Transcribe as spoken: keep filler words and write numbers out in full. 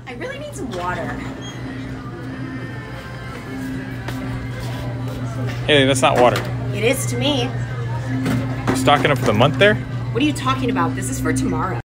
I really need some water. Hey, that's not water. It is to me. Stocking up for the month there? What are you talking about? This is for tomorrow.